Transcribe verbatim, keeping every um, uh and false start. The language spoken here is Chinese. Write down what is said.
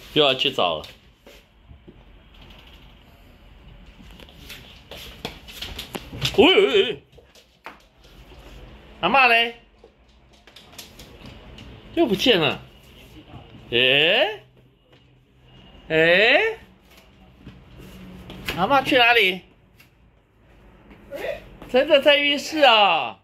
又要去找了。喂喂喂，阿嬷嘞？又不见了。诶诶，阿嬷去哪里？真的在浴室啊！